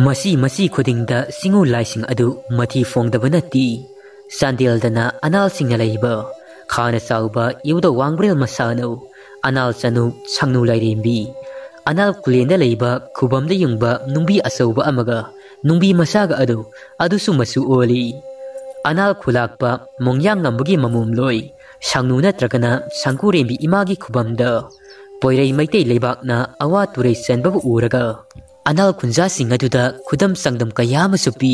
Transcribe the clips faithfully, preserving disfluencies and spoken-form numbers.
Masi masi khudingda singu laising adu mathi fongdaba nati sandeldana anal singna leiba khana sauba yuda wangbrel masano anal chanu changnu lairembi anal kulenda leiba khubamda yungba nungbi asauba amaga nungbi masaga adu adusu masu oli anal khulakpa mongyang ngambagi mamum loi sangnu natragana sangkurembi imagi khubamda poirei maitei leibakna awa turei senbabu uraga anal kunja singa duda khudam sangdam kayama supi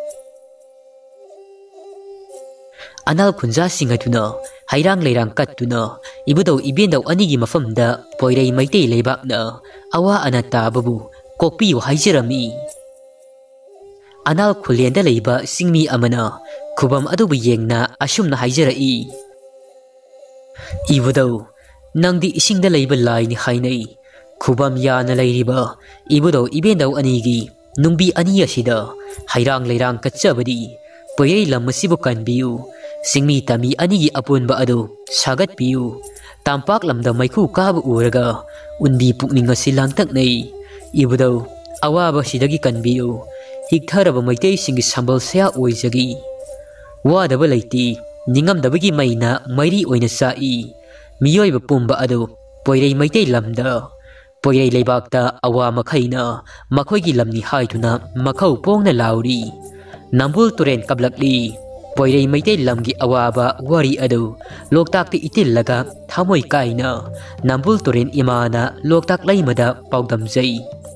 anal kunja singa duna hairang leirang katuna ibudau ibendau anigi mafamda poirei maitei leibakna awa anata babu kokpi wa haijirami anal khulenda leiba singmi amana khubam adubu yengna ashumna haijirai ibudau nangdi isingda leiba laini hainai khubam yana leiriba ibudau ibendau anigi nungbi ani asida hairang leirang katchabadi poyei lamasibu kanbiu singmi tami anigi apunba adu sagat piu tampak lamda maiku kabu uraga unbi pukninga silang taknai ibudau awaba sidagi kanbiu hiktharaba maitei singi sambal sia oijagi wadaba leiti ningam dabagi maina mairi oina sai miyoiba pumba adu poirei maitei lamda poirei leibakta awa makhaina makhoigi lamni haituna makhau pongna lauri nambul turen kablakli poirei maitei lamgi awaba wari adu loktak ti itillaga thamoi kaina nambul turen imana loktak laimada paudamjai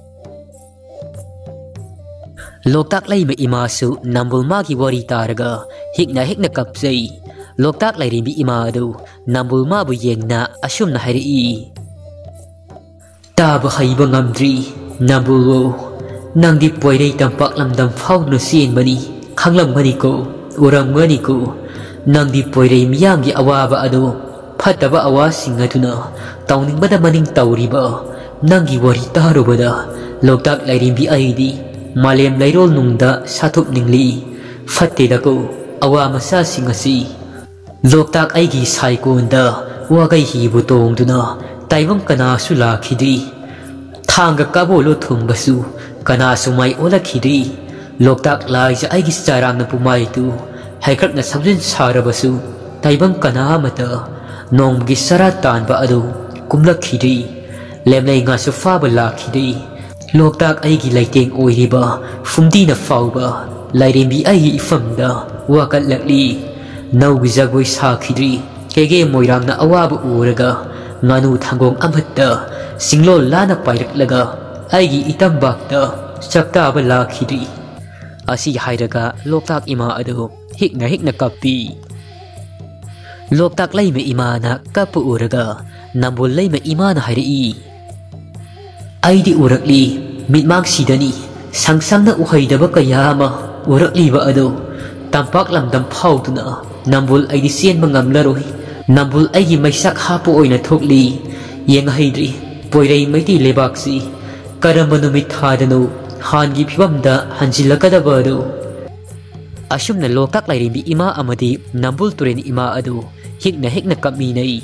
loktak laima imasu nambul magi wari taraga hikna hikna kapjai loktak lairimbi ima adu nambul mabu yengna ashumna hairi taba haiba ngamdri nambulwo nangdi poirei tampak lamdam fauna sienbani khanglamgani ko uramgani ko nangdi poirei miyamgi awaba adu phataba awasing aduna tauningbada maning tauriba nangi wari tarubada loktak lairimbi aidi malem lairol nungda sathup ningli fattedako awa masa singasi loktak aigi saikonda wagai hibu tongduna taibam kana sula khidri thanga kabolo thumbasu kana sumai ola khidri loktak lai ja aigi charang na pumai tu haikrak na samjin sarabasu taibam kana mata nonggi saratan ba adu kumlak khidri lemlei nga su fa bala khidri loktak aigi laiteng oiriba fumdi na fauba lairembi ai ifamda wakat lakli naugi jagoi sa khidri kege moirang na awaba uraga nganu thangong amatta singlol lana pairaklaga aigi itambakta chaptaba lakhidri asi hairaga loktak ima adu hikna hikna kapi loktak laima imana kapu uraga nambul laima imana hairi aidi urakli mitmak sidani sangsangna uhaidaba kayama urakli ba adu tampak lamdam phauduna nambul aidi sien mangamlaroi nambul aigi maisak hapu oina thokli yeng haidri poirei maiti lebaksi karamba numit thadanu hangi phibamda hanjilakadaba adu ashumna loktak lairimbi ima amadi nambul turen ima adu hikna hikna kaminai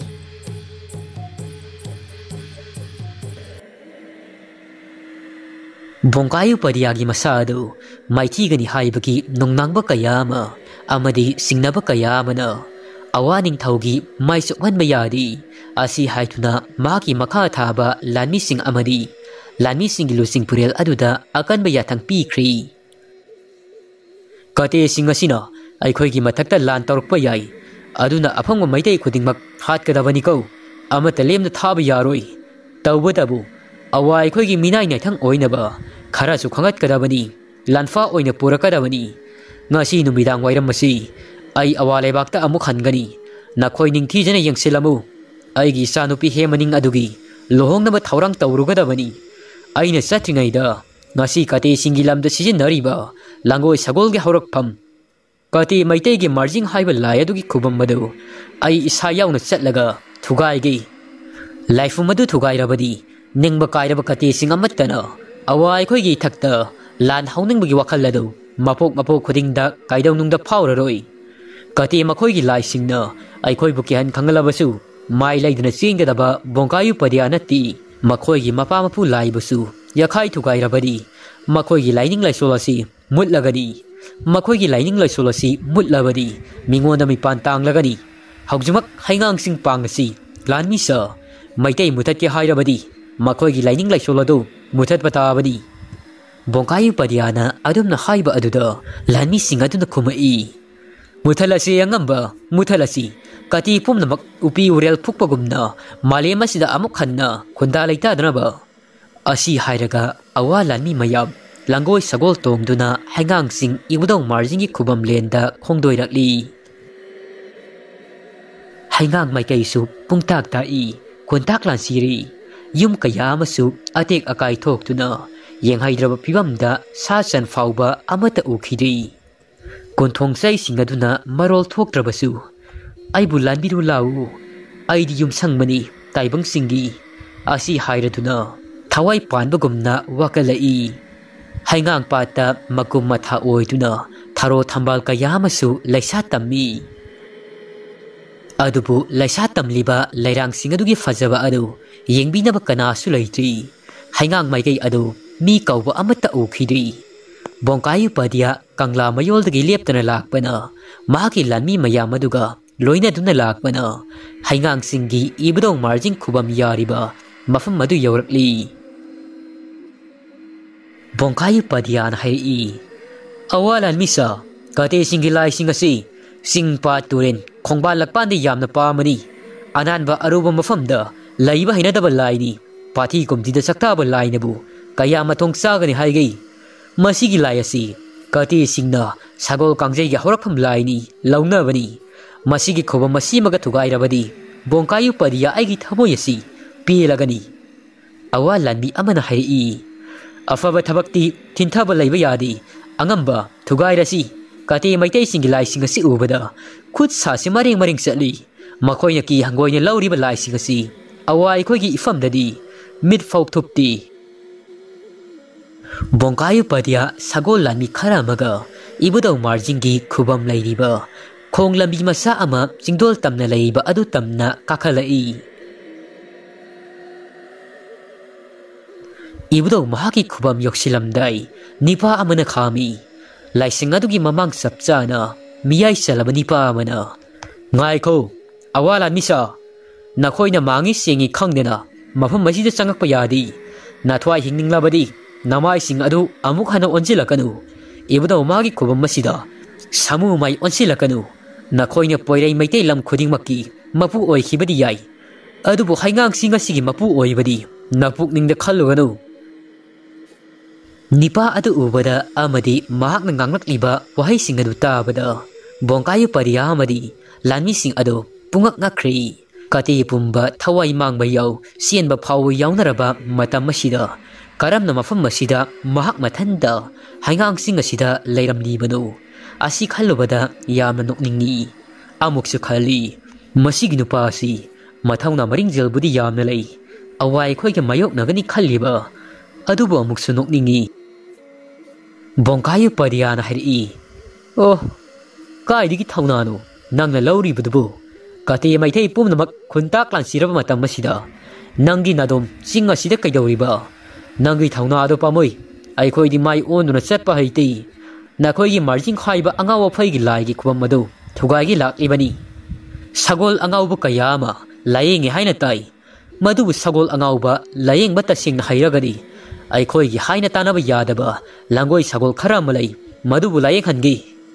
bongkayu padiyagi masadu maithigani haibagi nongnangba kayama amadi singnaba kayamana awa Ningthaugi mai sokhanba yadi asi haituna maki makha thaba lanmi sing amadi lanmi sing lusing purel aduda akanba yathang pikri kate sing asina aikhoigi mathakta lan torkpa yai aduna afangwa maitei khudingmak hatkadabani ko amata lemna thaba yaroi tawbadabu awa aikhoigi minai naithang oinaba khara su khangat kadabani lanfa oina purakadabani ngasi numidang wairam masi ai awale bakta amu khangani nakhoi Ningthee jana yengsilamu aigi sanupi hemaning adugi lohongnaba thaurang tawrugadabani aina satringaida ngasi kate singilamda sijinariba langoi sagolge haurakpham kate maitegi marjing haiba lai adugi khubam madu ai isa yauna chatlaga thugaigi laifam madu thugairabadi ningba kairaba kate singamatana awa aikhoigi thakta lan hauningbagi wakhal adu mapok mapok khudingda kaidau nungda phauraroi kate makhoigi lai singna aikhoi bukihan khangalabasu mai laiduna chingdaba bongkayu padianati makhoigi mapa mapu lai basu yakhai thugairabadi मखोइगी लाइनिंग लाइसोल असि मुतलगनी मखोइगी लाइनिंग लाइसोल असि मुतलबदी मिंगोंदा मिपान तांगलगनी हौजमक हाइंगांग सिंग पांगसी लानमी स मैतै मुथत के हाइरबदी मखोइगी लाइनिंग लाइसोल अदु मुथत बताबदी बोंकायु पदियाना अदुमना हाइबा अदुदा लानमी सिंग अदुना खुमई मुथलसी अंगंबा मुथलसी कति पुमनमक उपी उरेल फुकपगुमना मालेम असिदा अमुक खन्ना खुंदा लैतादनबा असी हाइरगा अवा लानमी मयाम langgoi sagol tongduna hangang sing ibudong marjingi khubam lenda khongdoirakli hangang mai kaisu pungtak ta i kuntak lan siri yum kaya amasu atek akai thok tuna yeng haidraba pibamda sa san fauba amata ukhidi konthong sai singaduna marol thoktrabasu ai bulan biru lau ai di yum sangmani taibang singi asi hairaduna thawai panbagumna wakalai Heingang pata makum matha oiduna tharo thambal kayamasu laisa tammi adubu laisa tamliba lairang singadugi fajaba adu yengbinaba kanasu laitri Heingang mai kai adu mi kauba amata ukhidi bongkayu padia kangla mayoldagi leptana lakpana mahaki lanmi mayamaduga loina duna lakpana Heingang singi ibudong marjing khubam yariba mafam madu yaurakli Bongkayu padiyan hai awalan misa kate singilai singasi singpa turin khongba lakpan de yamna pamani ananba aruba mafamda laiba hinadaba laini pathi komti da saktaba lainabu kaya matong sagani haigei masigi layasi kate singna sagol kangjai ga horakham laini launa bani masigi khoba masimaga thugairabadi bongkayu padiya aigi thamoyasi pelagani awalan mi amana hai afaba thabakti thintaba laiba yadi angamba thugairasi kate maitai singi lai singasi ubada khut sa si maring maring satli makoina ki hangoina lauriba lai singasi awai khoigi ifamdadi mid folk thupti bongkayu padia sagol lanmi khara maga ibudau marjingi khubam lairiba khong lambi masa ama jingdol tamna laiba adu tamna kakhalai ibudau mahaki khubam yoksilamdai nipa amana khami laising adugi mamang sapchana miyai salaba nipa amana ngai kho awala misa nakhoina mangi sengi khangdena mafam masida changakpa yadi nathwai hingninglabadi namai sing adu amuk hana onjilakanu ibudau magi khubam masida samu mai onsilakanu nakhoina poirai maitai lam khudingmakki mapu oikhibadi yai adubu haingang singa sigi mapu oibadi napuk ningda khalluganu Nipa adu ubada amadi mahak na nganglak liba wahai sing adu tabada bongkayu pariya amadi lanmi sing adu pungak ngakri kati pumba thawai mangba yaw sienba phawu yawnaraba matam masida karamna mafam masida mahak mathanda haingang sing asida leiram libanu asi khallubada yamna nokningni amuksu khali masigi nupa asi mathawna maringjel budi yamna lei awai khoiga mayok nagani khalliba adubu amuksu nokningi Bongkayu padiyana hari oh kai digi thaunanu nangna lauri budubu kate maithei pumnamak khuntak lan siraba matam masida nangi nadom singa sida kaidoriba nangi thauna ado pamoi ai khoi di mai onuna chatpa haiti na khoi gi marjing khaiba angawa phai gi lai gi khubam madu thugai gi lak ibani sagol angaw bu kayama layeng haina tai madu sagol angaw ba layeng bata sing hairagani ai khoi gi haina tanaba yadaba langoi sagol khara malai madu bulai khangi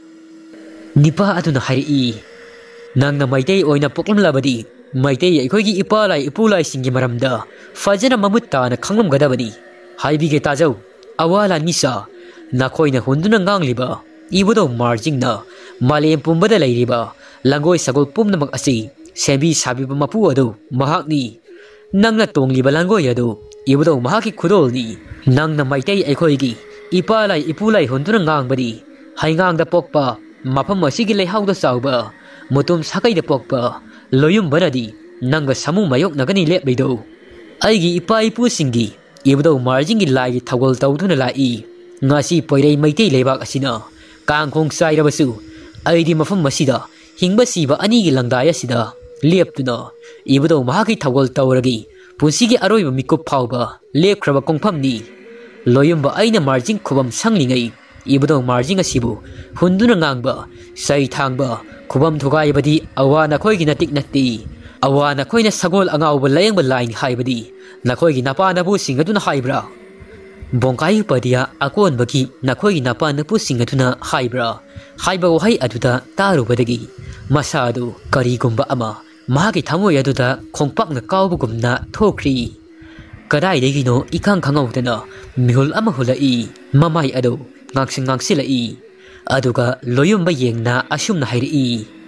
nipa aduna hari nangna maitei oina poklam labadi maitei ai khoi gi ipa lai ipu lai singi maramda fajana mamutta na khanglam gadabani haibi ge tajau awala nisa na khoina hunduna ngangliba ibudo marjing na malem pumbada lairiba langoi sagol pumna mak asi sebi sabi mapu adu mahakni nangna tongliba langoi adu ibudau mahaki khudolni nangna maitai aikhoigi ipalai ipulai hunduna ngangbadi haingang da pokpa mafam asigi leihau da sauba mutum sakai da pokpa loyum banadi nanga samu mayok nagani lepbeido aigi ipa ipu singi ibudau marjingi lai thagol tawduna lai ngasi poirei maitai lebak asina kangkhong sairabasu aidi mafam masida hingba siba ani gi langdaya sida leptuna ibudau mahaki thagol tawragi Punsigi aroy mikup pauba lep kraba kongpamni loyumba aina marjing khubam sanglingai ibdo marjing asibu hunduna ngangba sai thangba khubam thugaibadi awa nakhoi gi natik natti awa nakhoi na sagol angawba layengba line haibadi nakhoi gi napa nabu singaduna haibra bongkai padia akon bagi nakhoi gi napa napu singaduna haibra haiba wahai aduda tarubadagi masadu karigumba ama magi thamoi aduda khongpak na kawbugumna thokri kadai degino ikang khangawdana mihul ama hulai mamai ado ngaksing ngangsilai aduga loyumba yengna asumna hairi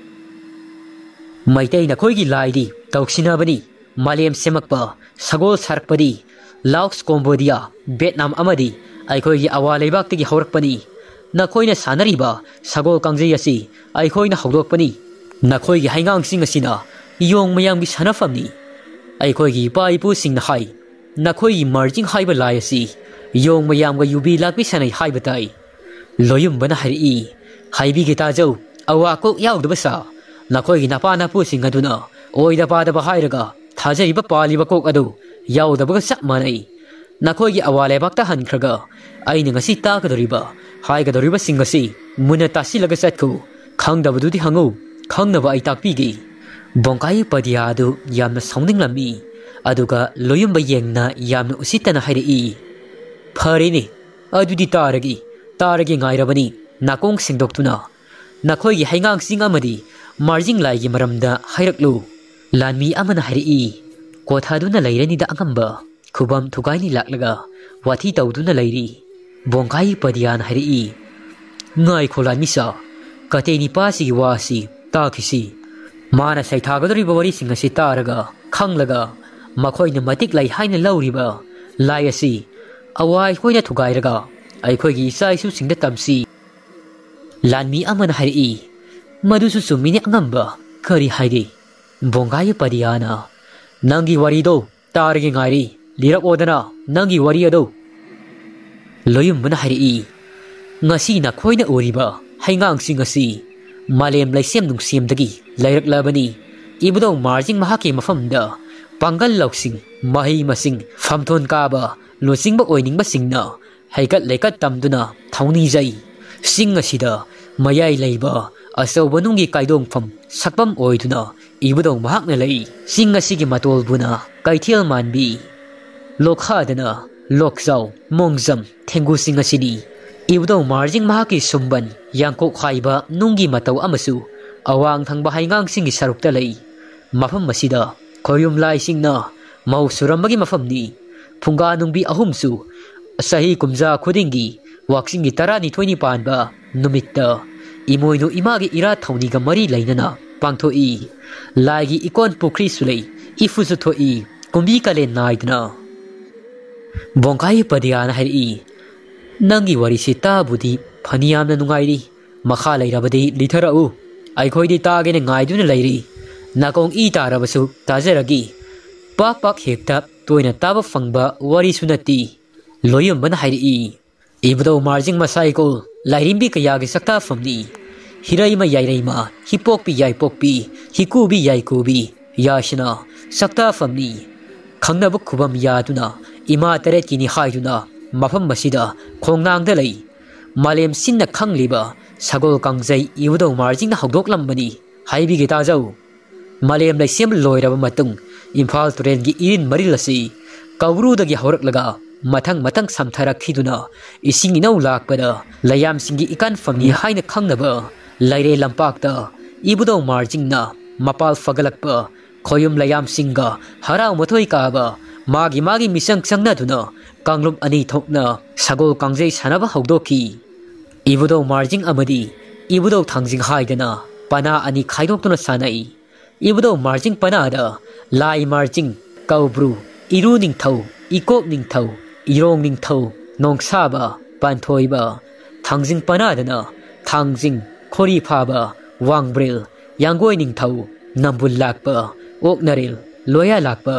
maitai na khoigi laidi tauksina malem semakpa sagol sarpadi lauks kombodia vietnam amadi aikhoigi awalai baktigi haurakpani na khoina sanariba sagol kangjei asi aikhoina hawdokpani na khoigi haingang sing asina yong mayam gi sanafamni aikhoigi paipu singna hai na khoigi marjing haiba lai asi yong mayam ga yubi lakbi sanai haiba tai loyum bana hari haibi gi tajau awa ko yaudba sa na khoigi napa na pu sing aduna oida pa da ba hairaga thajai ba pali ba kok adu yaudba ga sak manai na khoigi awale bakta hankhraga aina ngasi ta ka doriba hai ga doriba sing asi muna tasilaga satku khangdaba dudi hangu khangnaba ai takpi gi bongkai padia adu yamna saunding lami aduga loyumba yengna yamna usitana hairi pharini adudi taragi taragi ngairabani nakong singdoktuna nakhoi gi haingang sing amadi marjing lai gi maramda hairaklu lanmi amana hairi kothaduna lairani da angamba khubam thugaini laklaga wathi tawduna lairi bongkai padian hairi ngai kholani sa kateni pasi wasi takisi mana sai thagadri bawari singasi taraga khanglaga makhoi na matik lai haina lauriba lai asi awai khoina thugairaga ai khoi gi sai su singda tamsi lanmi amana hairi madusu sumini angamba kari hairi bongai padiana nangi warido targi ngairi lirak odana nangi wari ado loyum bana hairi ngasi na khoina oriba haingang singasi malem laisem nung semdagi lairak labani ibdo marjing mahaki mafamda pangal loksing mahi masing famthon kaba losing ba oining ba singna haikat leikat tamduna thawni jai sing asida mayai leiba asaw banungi kaidong pham sakpam oiduna ibudong mahakna lei sing asigi matol buna kaithial manbi lokhadana lokzaw mongjam thengu sing asini ibudong marjing mahaki sumban yangkok khaiba nungi mataw amasu awang thangba haingang singi sarukta lei mafam masida khoyum lai singna mau surambagi mafamni phunga nungbi ahumsu sahi kumja khudingi waksingi tarani thoini panba numitta imoinu imagi ira thawni ga mari lainana pangthoi laigi ikon pukri sulei ifusu thoi kumbi kale naidna bongkai padiana hari nangi wari sita budi phaniyam na nungairi makha lairabadi litharau aikhoidi tagene ngaiduna lairi nakong i tarabasu tajaragi pak pak hekta toina taba fangba wari sunati loyum bana hari ibdo marjing masaiko lairimbi kayagi sakta famni hiraima yairaima hipokpi yaipokpi hikubi yaikubi yashna sakta famni khangnabu khubam yaduna ima taret kini haiduna mafam masida khongnang dalai malem sinna khangliba sagol kangjai ibdo marjing na hogdoklambani haibi gita jau malem lai sem loiraba matung imphal turen gi irin marilasi kawru dagi horak laga mathang mathang samthara khiduna ising inau lakpada layam singi ikan famni haina khangnaba laire lampak ta ibudau marjing na mapal fagalakpa khoyum layam singa harau mathoi ka ba magi magi misang sangna duna kanglum ani thokna sagol kangjei sanaba hogdoki ibudau marjing amadi ibudau thangjing haidana pana ani khaidokna sanai ibudau marjing pana da lai marjing kaubru iru ningthau ikok ningthau irong ningthau nongsaba panthoiba thangjing panadana thangjing khori phaba wangbril yangoi ningthau nambul lakpa oknaril loya lakpa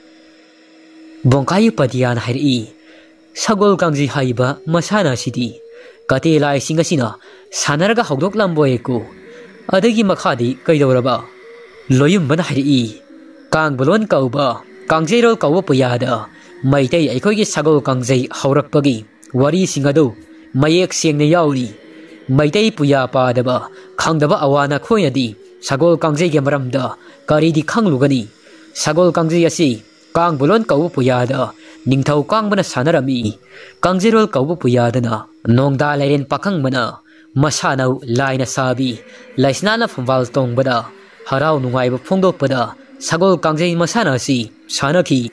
bongkai padian hairi sagol kangji haiba masana sidi kate lai singasina sanaraga hogdok lamboyeko adagi makhadi kaidoraba loyum bana hairi kang bolon kauba kangjero kawa puyada Maitai Aikogi Sagol Kangzai Haurakpagi, Wari Singadu, Mayek Sing Yauri, Maitai Puya Padaba, Kangdaba Awana Koyadi, Sagol Kangzai Gamaramda, Karidi Kanglugani, Sagol Kangzai Asi, Kang Bulon Kau Puyada, Ningthee Kangbana Sanarami, Kangzirol Kau Puyadana, Nongda Laren Pakhangba, Masano Laina Sabi, Laisnana from Valtong Bada, Harau Nungai Fondo Pada, Sagol Kangzai Masana Si, Sanaki.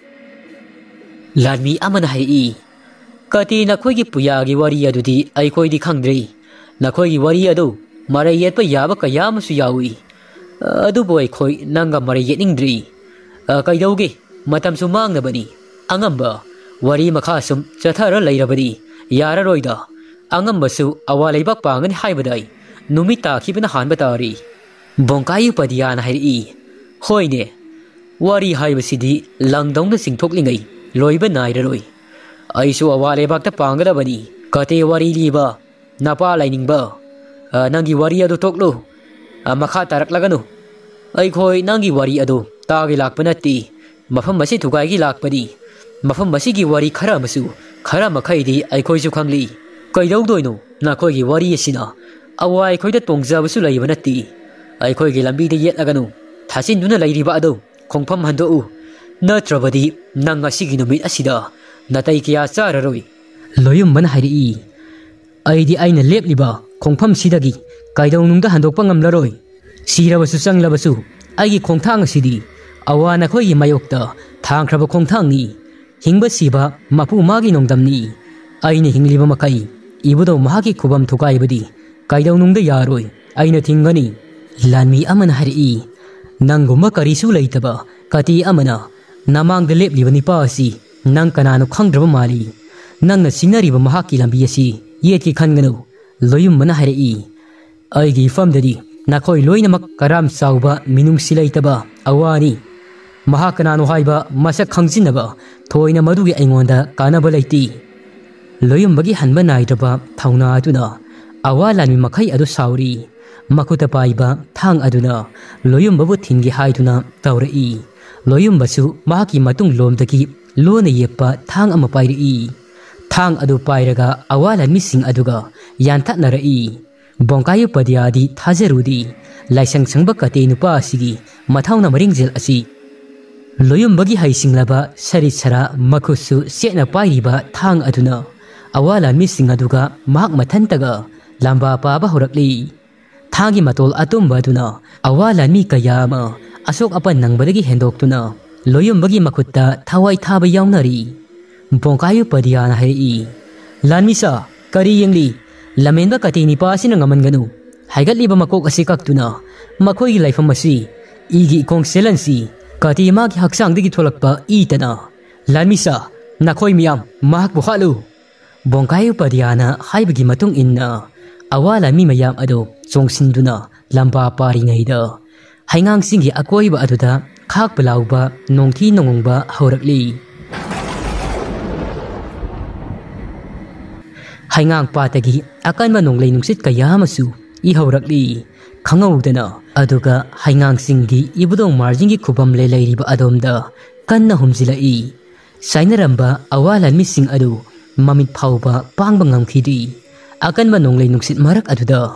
Lanmi Amanahai Kati Nakogi Puyagi Waria Dudi, Aikoi di Kangdri, Nakogi Waria do, Marayet Payabaka Yamasuyawi, Adu boy koi Nanga Marayet Indri, Kaidogi, Matam Sumang Nabani, Angamba, Wari Makasum, Chatara Lairabadi, Yara Roida, Angambasu, Awale Bakpang and Haibadai, Numita keeping a hand batari, Bonkayu Padiana Hai, Hoine, Wari Haibasidi, Langdong the Sing Toklingai. Loiba Nairoi. I saw a wale back the Pangada Bani, Kate Wari Liba, Napa Lining Ba, Nangi Waria do Toklo, a Makatarak Lagano. I koi Nangi Wari Ado, Tagi Lakpanati, Mafamasi Tugagi Lakpadi, Mafamasi Wari Karamasu, Karamakaidi, I koi Zukangli, Kaido Doino, Nakogi Wari Sina, Awai koi the Tongza Vasula Ivanati, I koi Gilambi the Yet Lagano, Tassin Duna Lady Bado, Kongpam Hando. Natrabadi, Nanga Siginumit Asida, Nataikia Sararoi. Loyum Manhari. I di Aina Lepliba, Kongpam Sidagi, Kaidong the Handopangam Laroi. Sira was Susang Labasu, Agi Kongtang Sidi, Awana Koi Mayokta, Tang Kraba Kongtangi, Hingba Siba, Mapu Maginong Damni, Aini Hingliba Makai, Ibudo Mahaki Kubam Tukaibadi, Kaidong the Yaroi, Aina Tingani, Lanmi Amanhari, Nanguma Karisu Laitaba, Kati Amana. Namang the lip live nipasi, Nankanano Kandrava Mali, Nang the Sinariba Mahaki Lambiasi, Yeti Kangano, Loyum Manahari. I give from the D, Nakoi Loinamak Karam Sauba, Minum Silaitaba, Awani, Mahakanano Haiba, Masa Kangzinaba, Toina Madugi Angonda, Kanabalati. Loyum Bagi Hanbanaitaba, Tauna Aduna, Awalan Makai Adu Sauri, Makuta Paiba, Tang Aduna, Loyum Babutingi Haiduna, Tauri. Loyum Basu, Mahaki Matung Lomdaki, Lona Yepa, Tang Amapai, Tang Adu Pairaga, Awala missing Aduga, Yantat Narai, Bonkayu Padiadi, Tazerudi, Laisang Sangbakate Nupasigi, Matauna Maringzil Asi. Loyum Bagi Haising Laba, Sarisara, Makusu, Setna Pairiba, Tang Aduna, Awala missing Aduga, Mak Matantaga, Lamba Baba Horakli, Tangi Matol Atumba Duna, Awala Mika Yama. Asok apan nang badagi hendok tuna, Loyum Bagi Makutta, Tawai Taba Yaunari, Bonkayu Padiana Hai, Lanmisa, Kari Yingli, Lamenda Katini Pasin and Amanganu, Hagatliba Makok Asikak tuna, Makoi laifam Masi, Igi Kong Selensi, Kati Maki Haksang Digi Tolakpa, Itana, Lanmisa, Nakoi Miam, Mak Buhalu, Bonkayu Padiana, Haibagi Matung Inna, Awala Mimayam Ado, Song Sinduna, Lamba Paringaida. Heingang Singi Akoiba Aduda, Kak Belauba, Ningthee Nongba, Horakli. Heingang Patagi, Akan Manong Lainungsit Kayamasu, I Horakli, Kangaudana, Aduga, Heingang Singi, Ibudong Marjingi Kubam Lelairiba Adomda, Kanna Humzilai, Sainaramba, Awalan Missing Adu, Mamit Pauba, Pangbangam Kidi, Akan Manong Lainungsit Marak Aduda.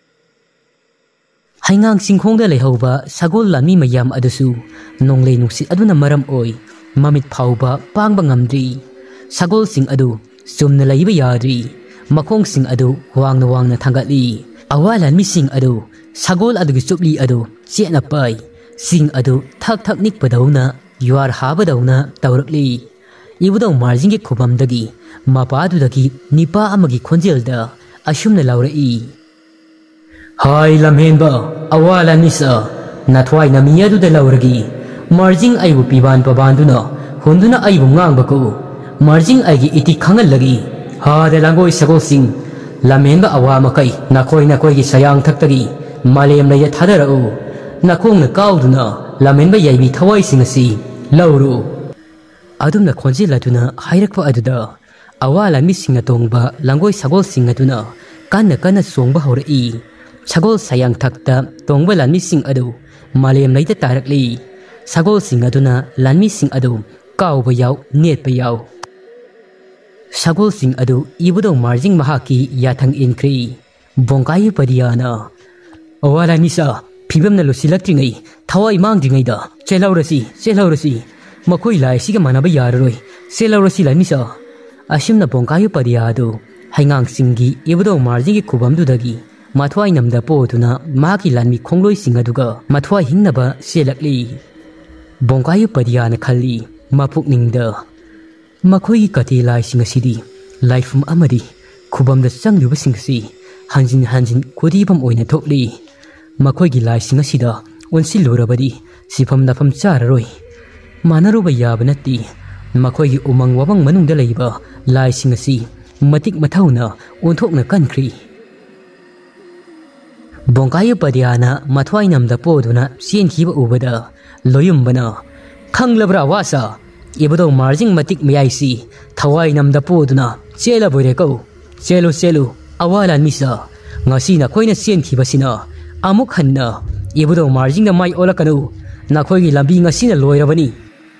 Heingang Singhong the Lehoba, Sagol Lami Mayam Adasu, Nong Lay Nuksit Aduna Maram Oi, Mamit Pauba, Pangbangamdri, Sagol Sing Adu, Sumna Laiba Yadri, Makong Sing Adu, Wang na Wang na Tangatli, Awalan Missing Adu, Sagol Adu Supli Adu, Siena Pai, Sing Adu, Tak Tak Nik Padawna, Yuar Habadawna, Taurakli, Ibudong Marjingi Kubam Dagi, Mapadu Dagi, Nipa Amagi Konjelda, Ashumna Laurai. Hai Lamhenba, Awala Nisa, Natwai Namia de Lauragi, Marjing Aibu Piban Pabanduna, Hunduna Aibu Ngangbako, Marjing Aigi Iti Kangalagi, Ha de Langoi Sagol Sing, Lamhenba Awamakai, Nakoi Nakoi Sayang Taktagi, Malayam Laya Tadarao, Nakong Nakauduna, Lamhenba Yaibi Tawai Singasi, Lauro. Adumna Konjilatuna, Hairakpa Aduda, Awala Missing a Tongba, Langoi Sagol Singatuna, Kana Kana Songba Hori. Sagol Sayang Takta, Tongba Lan Missing Ado, Malayam Laita Tarakli, Sagol Sing Aduna, Lan Missing Ado, Kauba yaw, net pa yaw. Sagol sing adu ibudong marjing mahaki yathang inkri. Bongkayu padiyana. Awala nisa, pibam na lusilakringai, thawai mangdringayda, chelaurasi, chelaurasi. Makoi lai siga manaba yararoi, chelaurasi la nisa. Ashimna bongkayu padiyadu. Heingang singi ibudong marjing kubamdudagi. Mathwai namda potuna maki lanmi khongloi singaduga mathwai hingnaba selakli. Bongkayu padiyana khalli mapukningda. Makhoi kati lai singasidi laifam amadi khubamda changluba singsi hanjin hanjin kudibam oina thokli. Makhoi gi lai singasida onsilurabadi sifam nafam chararoi. Manaruba yaba natti. Makhoi gi umang wabang manungda leiba lai singasi matik mathauna onthokna kankri. Bongkayu padiyana mathwai namda poduna sienkiba ubada loyumbana khanglabra wasa ibudong marjing matik mayaisi thawai namda poduna chela boire ko chelo chelo awala misa ngasi na khoina sienkiba sina amuk hanna ibudong marjing na mai olakanu na khoigi lambi ngasi na loirabani.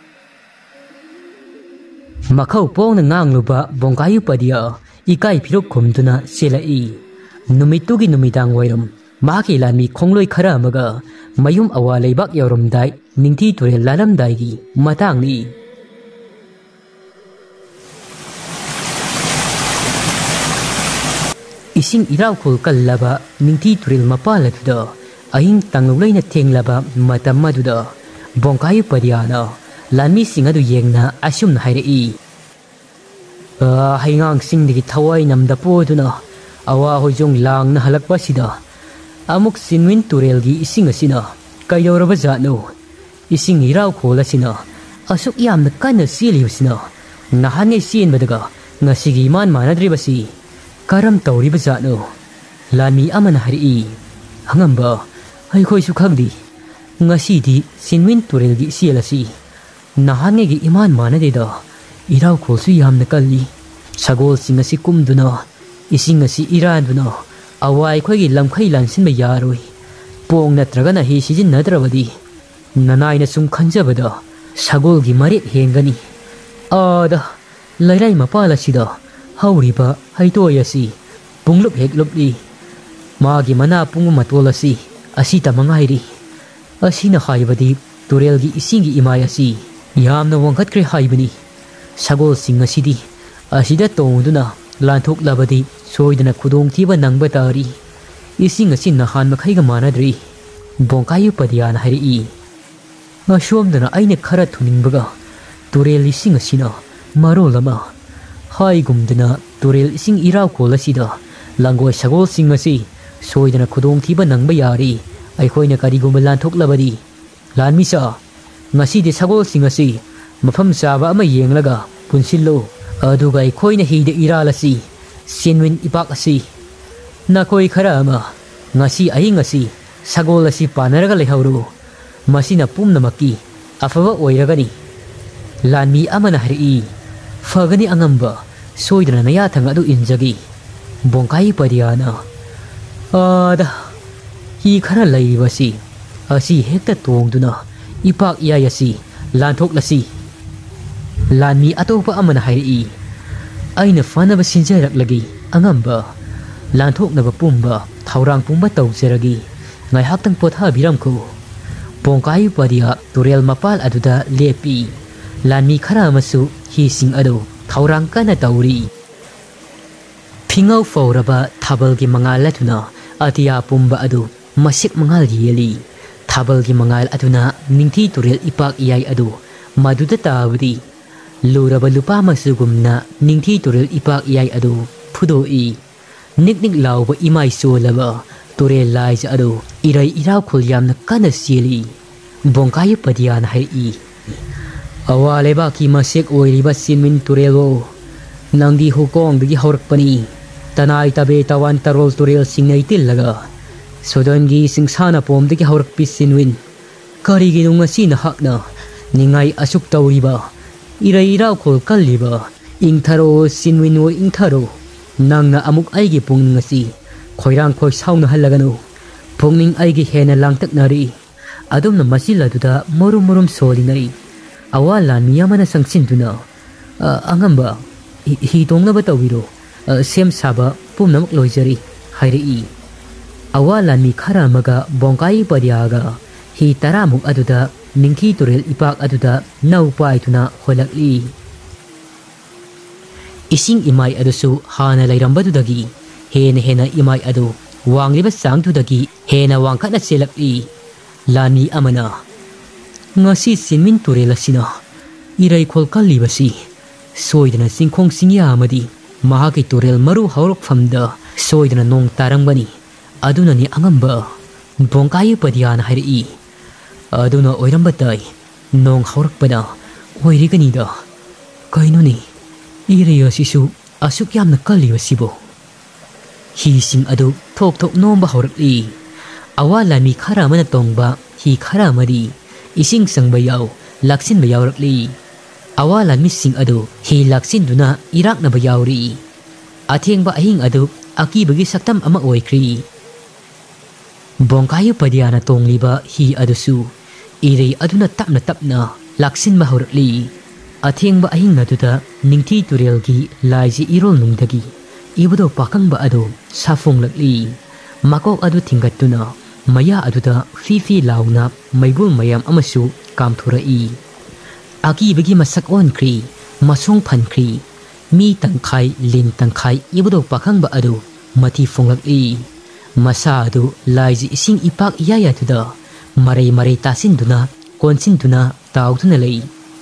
Makhau pong na ngangluba bongkayu padiya ikai phirok khumduna selai numitugi numitang wairam Maki lanmi khongloi khara amaga mayum awa leibak yaurumdai Ningthee turel lalamdai gi matangni. Ising iraw khul kallaba Ningthee turel mapaladuda ahing tanglulaina thenglaba matam maduda bongkayu padiyana lanmi singadu yengna asumna hairei. Heingang singdigi thawai namda poduna awa hojong langna halakpa sida amuk sinwin turel gi ising asina kayoraba jatno ising iraw khola sina asuk yamna kana silibsina nahane sin badaga ngasigi man manadribasi karam tawriba jatno lami amana hari hangamba hai khoi su khangdi ngasi di sinwin turel gi sielasi nahane gi iman manadeda iraw khosu yamna kalli sagol singasi kumduna ising asi iranbuna awai khoi gi lamkhai lansinba yaroi pong natragana hi sijin nadrabadi nanaina sum khanjabada sagol gi maret hengani ada lairai mapala sida hauriba haitoyasi punglup heklupli magi mana pungu matolasi asita mangairi asina haibadi turel gi ising gi imayasi yamna wangkhatkre haibani sagol singasidi asida tongduna lanthok labadi soidana khudong thiba nangba tari ising asin nahan makhaiga manadri bongkayu padiyana hari ngasomdana aina khara thuningbaga turel ising asina marolama haigumdana turel ising iraw kholasida langoi sagol singasi soidana khudong thiba nangba yari aikhoina karigumba lanthok labadi lanmisa ngasi de sagol singasi mafam saba ama yenglaga punsillo aduga aikhoina hide iralasi Sinwin ipak asi nakoi khara ama ngasi ahing asi sagol asi panaraga lehauru masina pumnamaki afawa oiragani lanmi amana hari fagani angamba soidana naya thang adu injagi bongkai padiyana ada hi khara laibasi asi hekta tongduna ipak iyayasi lanthok lasi lanmi atopa amana hari aina fanaba sinjarak lagi angamba lanthok naba pumba thaurang pumba tawseragi ngai haktang potha biramko bongkai padiya turel mapal aduda lepi lanmi khara masu hi sing ado thaurang kana tawri phingau fauraba thabal gi mangal latuna atiya pumba adu masik mangal yeli thabal gi mangal aduna Ningthee turel ipak iyai adu maduda tawdi Luraba lupa masugumna Ningthee turel ipak iyai adu phudoi niknik lauba imai solaba turel laij adu irai iraw khul yamna kana sieli bongkai padiyana hai awale ba ki masek oiriba sinmin turelo nangdi hukong digi horakpani tanai tabe tawan tarol turel singnai tillaga sodongi singsana pom digi horak pisinwin karigi nunga sina hakna ningai asuk tawriba Irai iraw khol kalliba ingtharo sinwino ingtharo nangna amuk aigi pungning asi khoirang khoi sauna halaganu pungning aigi hena langtak nari adumna masila duda morum morum solinai awa lan mi amana sangcinduna angamba hi tongnaba tawiro sem saba pumnamak loijari hairi awa lan mi khara maga bongkai padiaga hi taramuk aduda Ningthee turel ipak aduda nau paituna holakli ising imai adusu hana lairambadudagi hena hena imai adu wangliba sangdudagi hena wangkhatna selakli lani amana ngasi sinmin turel asina irai kholkalli basi soidana singkhong singya amadi mahaki turel maru haurok famda soidana nong tarambani aduna ni angamba bongkai padiana hairi aduna oirambatai nong haurakpada oiriganida kainoni iriya sisu asuk yamna kalli basibo hi sing adu thok thok nomba haurakli awala mi khara mana tongba hi khara mari ising sangba yaw laksin ba yawrakli awala mi sing adu hi laksin duna irak na ba yawri atheng ba ahing adu aki bagi saktam ama oikri bongkai padiana tongliba hi adusu irei aduna tapna tapna laksin ma haurakli atheng ba ahing aduda Ningthee turel gi laiji irol nungdagi ibudo pakhangba adu safonglakli makok adu thingatuna maya aduda fifi launa maibul mayam amasu kamthurai aki bagi masak on kri masong phan kri mi tangkhai lin tangkhai ibudo pakhangba adu mati fonglakli masa adu laiji ising ipak iyaya tuda marai marai tasinduna konsinduna tauduna lei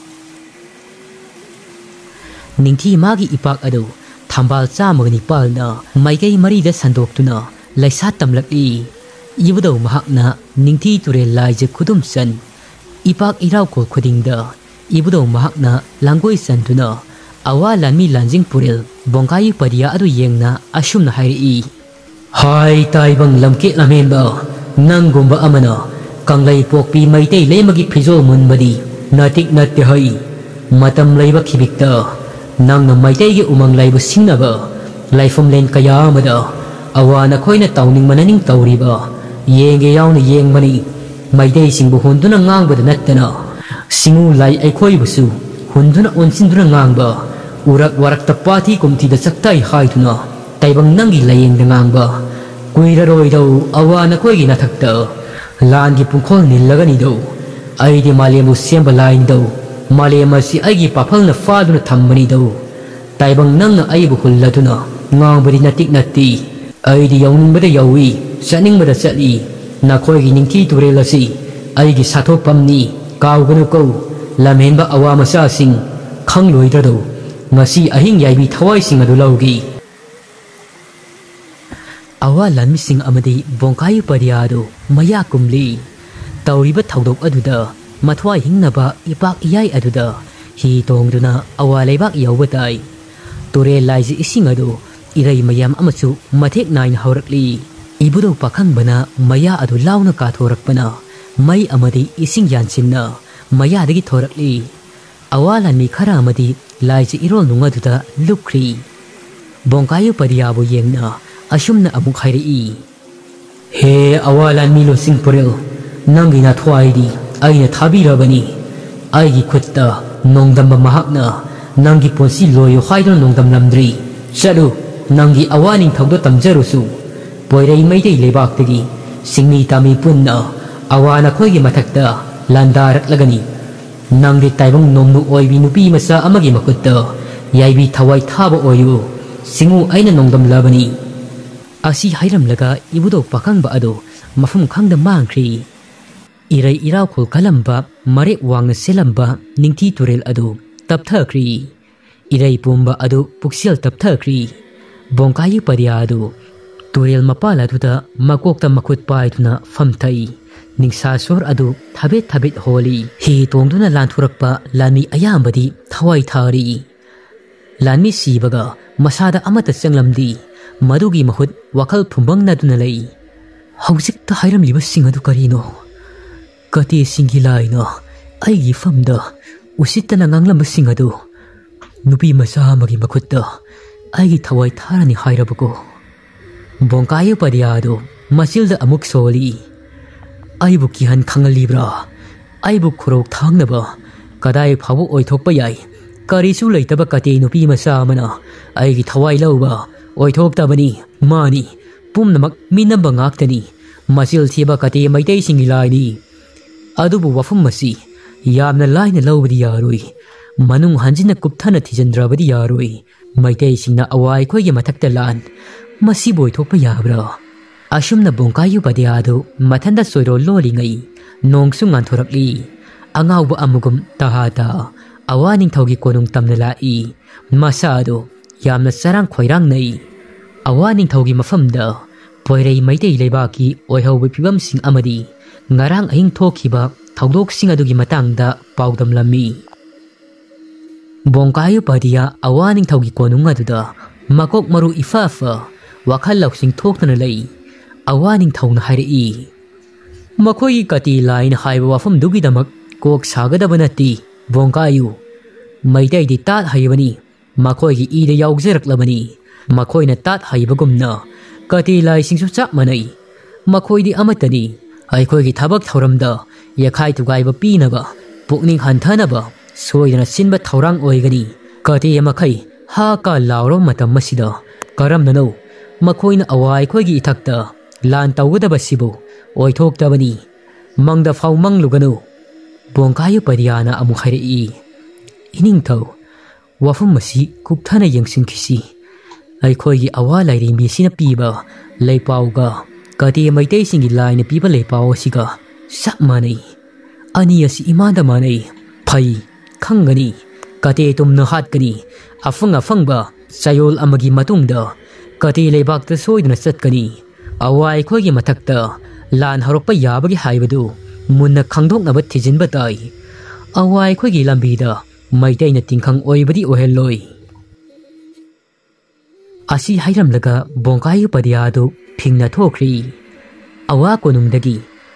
Ningthee magi ipak adu thambal chamagani palna maikai marida sandoktuna laisa tamlakli ibudo mahakna Ningthee turel laije khudum san ipak iraw ko khudingda ibudo mahakna langoi santuna awa lanmi lanjing purel bongkai padia adu yengna asumna hairi hai taibang lamke lamemba nangumba amana kanglai pokpi maitei lemagi phijol munbadi natik natte hai matam leiba khibikta nangna maitei gi umang laibu singnaba laifam len kaya amada awana khoina tawning mananing tawriba yenge yawna yengmani maitei singbu hunduna ngangbada nattana singu lai aikhoi busu hunduna onsinduna ngangba urak warak tapati kumtida saktai haituna taibang nangi layengda ngangba kuiraroi dau awana khoigi nathakta langi pungkhol nillagani dau aidi malemu semba lain dau malema si aigi paphalna faduna thammani dau taibang nangna aibu hulladuna ngangbadi natik natti aidi yawningbada yawi saningbada sali nakhoigi Ningthee turel asi aigi sathopamni kauganu kau lamhenba awama sa sing khangloidado ngasi ahing yaibi thawai sing adu laugi awa lanmi sing amadi bongkai padiado maya kumli tawriba thaudok aduda mathwai hingnaba ipak iyai aduda hi tongduna awa leibak yawbatai turel laiji ising adu irai mayam amachu mathek nain haurakli ibudo pakhangbana maya adu launa ka thorakpana mai amadi ising yanchimna maya dagi thorakli awalan mi khara amadi laiji irol nungaduda lukri bongkai padiabu yengna asumna amuk hairi he awalan mi lo sing purel nangi na thwaidi aina thabirabani aigi khutta nongdamba mahakna nangi ponsi loyo haidon nongdam lamdri chalu nangi awaning thawdo tamjarusu poirei maitei lebaktagi singni tami punna awana khoigi mathakta landarak lagani nangdi taibang nomnu oibi nupi masa amagi makutta yaibi thawai thaba oyu singu aina nongdam labani asi hairam laga ibudo pakhangba ado mafum khangda mangkhri irai iraw khol kalamba marek wangna selamba Ningthee turel ado tapthakri irai pumba ado puksial tapthakri bongkai padia ado turel mapala duda makokta makhut paituna famthai ningsa sor adu thabet thabet holi hi tongduna lanthurakpa lani ayambadi thawai thari lani sibaga masada amata changlamdi madugi mahut wakhal phumbang naduna lei haujik ta hairam liba singadu karino kati singilaina aigi famda usitana nganglam singadu nupi masa magi makhutta aigi thawai tharani hairabuko bongkai padiado masilda amuk soli aibu kihan khangalibra aibu khorok thangnaba kadai phabu oithokpa yai karisu leitaba kate nupi masa amana aigi thawai lauba oithoktabani mani pumnamak minamba ngaktani masil thiba kate maitai singi laini adubu wafum masi yamna laina lawbadi yaroi manung hanjina kupthana thijandrabadi yaroi maitai singna awai khoigi mathakta lan masi boy thokpa yabra asumna bongkayu padiadu mathanda soiro loli ngai nongsu nganthorakli angawba amugum tahata awaning thogi konung tamna lai masado yamna sarang khoirang nai awaning thogi mafamda poirei maitai leibaki oihawbi phibam sing amadi ngarang ahing thokhiba thawdok sing adugi matangda paudam lami bongkayu padia awaning thogi konung aduda makok maru ifafa wakhal lausing thokna lei awaning thawna hairi makhoi kati line haiba wafam dugi damak kok sagadaba nati bongkayu maitai di tat haibani makhoi gi ida yaugzeraklabani makhoi na tat haibagumna kati lai singsu chak manai makhoi di amatani aikhoi gi thabak thauramda yakhai thugaiba pinaba pukning hantanaba soidana sinba thaurang oigani kati makhai ha ka lauro matam masida karam nano makhoi na awai khoi gi ithakta lan tawgadaba sibu oithoktabani mangda phau mangluganu bongkayu padiana amu khairi ining thau wafum masi kupthana yengsin khisi aikhoi gi awa lairi mi sina piba leipauga kati maitai singi laina piba leipau siga sakmanai ani asi imanda manai phai khangani kati tumna hatkani afang afangba sayol amagi matungda kati leibakta soidna chatkani awai khoi gi mathakta lan harokpa yabagi haibadu munna khangdoknaba thijinba tai awai khoi gi lambida maitai na tingkhang oibadi oheloi asi hairamlaga bongkayu padiadu phingna thokri awa konungdagi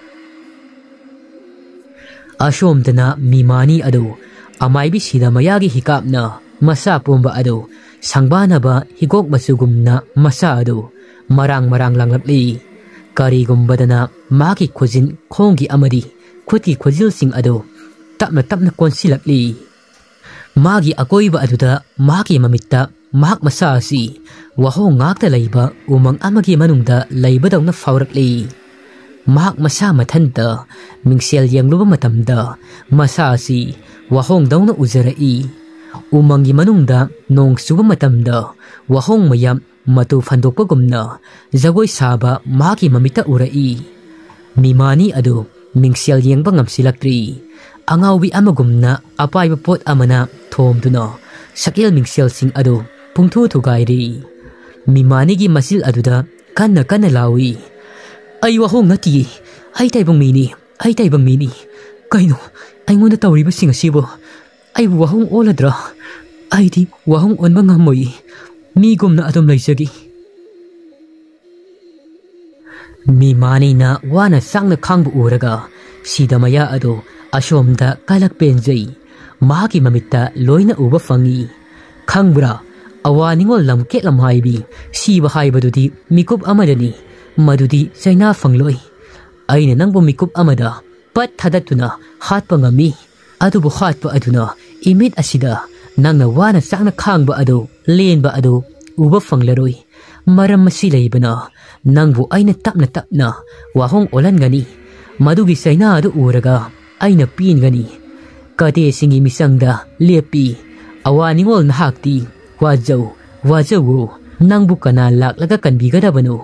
ashomdana mimani adu amaibi sida mayagi hikapna masa pomba adu sangbana higok masugumna masa adu marang marang langlapli karigumbadana maki khojin khongi amadi khuti khojil sing adu tapna tapna konsilakli magi akoiba aduda maki mamitta mak masa si waho ngakta leiba umang amagi manungda leibadawna faurakli mak masa mathanta mingsel yangluba matamda masa si wahong dawna uzarai umangi manungda nong suba matamda wahong mayam matu fandokpagumna jagoi saba maki mamita urai mimani adu mingsel yengba ngamsilaktri angawbi amagumna apaiba pot amana thomduna sakil mingsel sing adu pungthu thugairi mimani gi masil aduda kanna kanna lawi ai wahong ngati ai taibang mini ai taibang mini kaino aingonda tawriba sing asibo ai wahong oladra ai di wahong onba ngamoi mi gumna adom laisagi mi mani na wana sangna khangbu uraga sidamaya ado ashomda kalak penjai maki mamitta loina uba fangi khangbra awaningol lamke lamhaibi siba haibadudi mikup amadani madudi chaina fangloi aina nangbo mikup amada pat thadatuna hatpa ngami adubu hatpa aduna imit asida nangna wana sangna khangba ado lenba ado uba fanglaroi maram masi leibana nangbu aina tapna tapna wahong olan gani madugi chaina adu uraga aina pin gani kate singi misangda lepi awaningol nahakti wajau wajawu nangbu kana laklaga kanbigadabano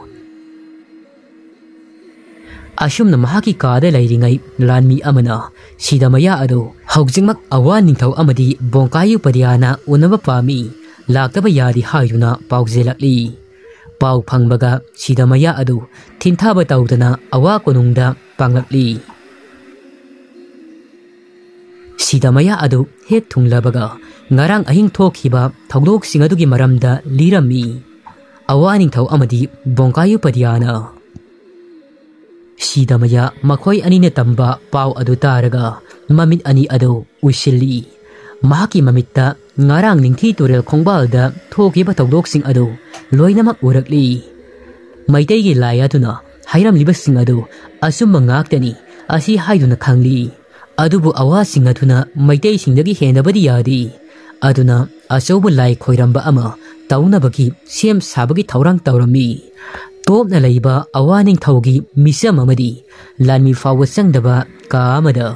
ashumna mahaki kada lairingai lanmi amana sidamaya ado haujingmak awan ningthau amadi bongkayu padiana unaba pami laktaba yadi hayuna paugzelakli pau phangbaga sidamaya ado thinthaba tawdana awa konungda panglakli sidamaya adu hek thunglabaga ngarang ahing thokhiba thogdok singadugi maramda lirami awaning thau amadi bongkayu padiana sidamaya makhoi anine tamba pau adu taraga mamit ani adu usilli mahaki mamitta ngarang Ningthee turel khongbalda thokiba thogdok sing adu loinamak urakli maitai gi laya tuna hairam libasing adu asumma ngaktani asi haiduna khangli Adubu awasing aduna maitei-singdagi henabadi yadi. Aduna achauba lai khoiramba ama taunabagi sem sabagi thaurang taurami. Topna laiba awa Ningthaugi misam amadi lanmi fawa sangdaba ka amada.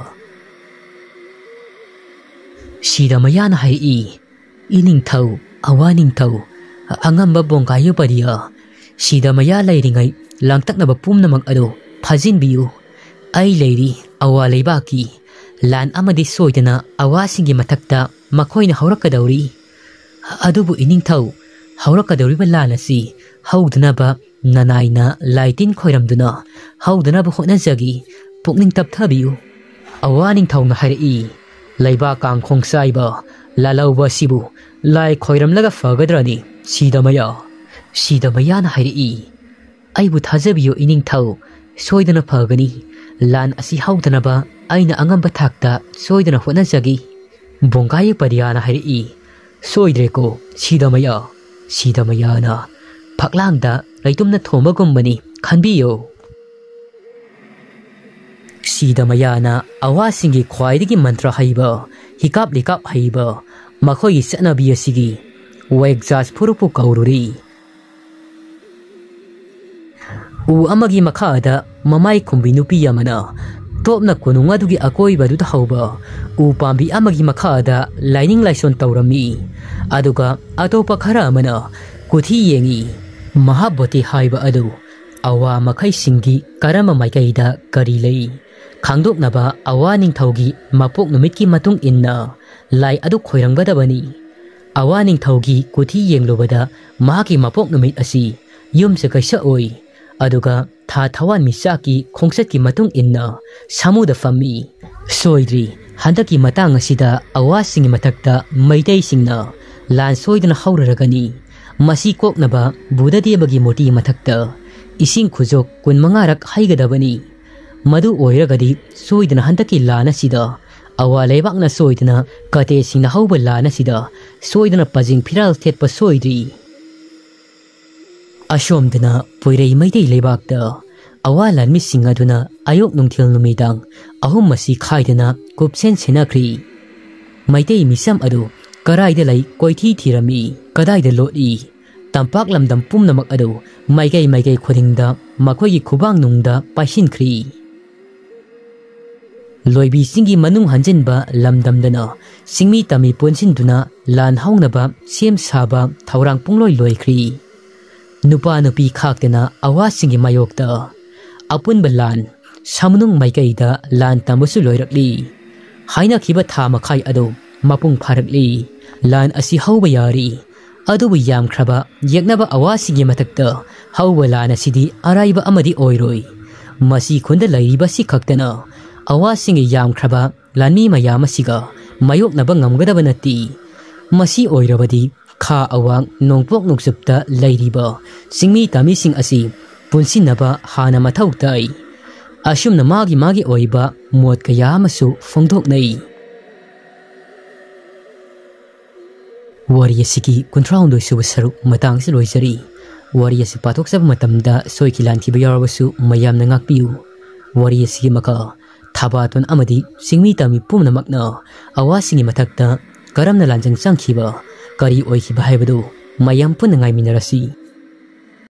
Sida mayana hai i. I Ningthau, awa Ningthau, angamba bongkayo padiya. Sida maya lairingai langtaknaba pumnamag ado phajin biyu. Ai lairi awa laibaki. Lan amadi soidana awasingi matakta makoina haurakadauri. Adubu I Ningthau, haurakadauriba lan asi haudnaba nanaina laitin khoiramduna haudnaba hotnajagi pukning tapthabiyu. Awa Ningthau na hairi laiba kang khongsaiba lalauba sibu lai khoiramlaga fagadrani sidamaya sidamaya na hairi aibu thajabiyu I Ningthau soidana phagani lan asi haudnaba aina angamba thakta soidana hotnajagi. Bongkai padiana hairi soidreko sidamaya sidamaya na paklangda laitumna thomagumbani khanbiyo. Sidamaya na awasingi khwaidigi mantra haiba hikap likap haiba makhoi sanabi asigi wegjas purupu kaururi. U amagi makhada mamai khumbi nupi yamana topna kununga dugi akoi badu ta hauba u pambi amagi makhada lining laison taurami aduga atopa khara amana kuthi yengi mahabati haiba adu awa makhai singi karama maikaida kari lei khangdoknaba awa Ningthaugi mapok numitki matung inna lai adu khoiranggadabani. Awa Ningthaugi kuthi yenglobada mahaki mapok numit asi yumse kaisa oi aduga tha thawan misaki khongsatki matung inna samuda fami. Soidri handaki matang asida awasingi matakta maitei singna lan soidana hauraragani. Masi koknaba budadebagi moti matakta ising khujok kunmangarak haigadabani. Madu oiragadi soidana handaki lana sida awa leibakna soidana kate singna hauba lana sida soidana pajing phiral thetpa soidri. Ashomdana poirei maitei leibakta awa lanmi singaduna ayok nungthil numidang ahum masi khaidana kupsen senakri. Maitei misam adu karaida lai koithi thirami kadaida loti tampak lamdam pumnamak adu maigai maigai khodingda makhoi khubang nungda paisinkhri. Loibi singi manung hanjenba lamdamdana singmi tami ponsinduna lan haungnaba sem saba thaurang pungloi loikhri. Nupa nupi khaktena awa singi mayokta apunba lan samunung maigaida lan tamusu loirakli. Haina khiba tha makhai adu mapung pharakli lan asi hauba yari adubu yamkhraba yeknaba awa singi matakta hauba lan asidi araiba amadi oiroi. Masi khunda lairiba si khaktena awa singi yamkhraba lani mayam asiga mayoknaba ngamgadaba nati. Masi oirabadi kha awang nongpok nuksupta lairiba singmi tami sing asi punsinaba hana mathau tai. Asumna magi magi oiba mot kaya amasu fongdoknai. Wari asigi kuntraundoi suba saruk matangsi loisari. Wari asi patok sab matamda soikilan kiba yarabasu mayamna ngakpiyu. Wari asigi maka Thabaton amadi singmi tami pumnamakna awasingi matakta karamna lanjang sangkhiba kari oikhiba haibadu mayam punna ngaiminarasi.